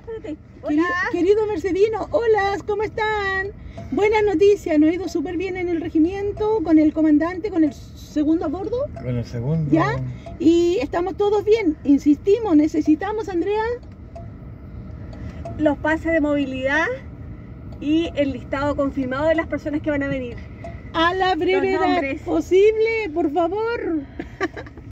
espérate. Hola. Querido Mercedino, hola, ¿cómo están? Buenas noticias, nos ha ido súper bien en el regimiento, con el comandante, con el segundo a bordo. Con el segundo. ¿Ya? Y estamos todos bien. Insistimos, necesitamos, Andrea, Los pases de movilidad y el listado confirmado de las personas que van a venir. a la brevedad nombres. posible, por favor.